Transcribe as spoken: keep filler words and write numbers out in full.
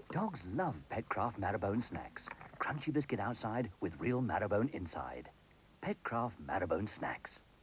Dogs love Petcraft Marrowbone snacks. Crunchy biscuit outside with real marrowbone inside. Petcraft Marrowbone snacks.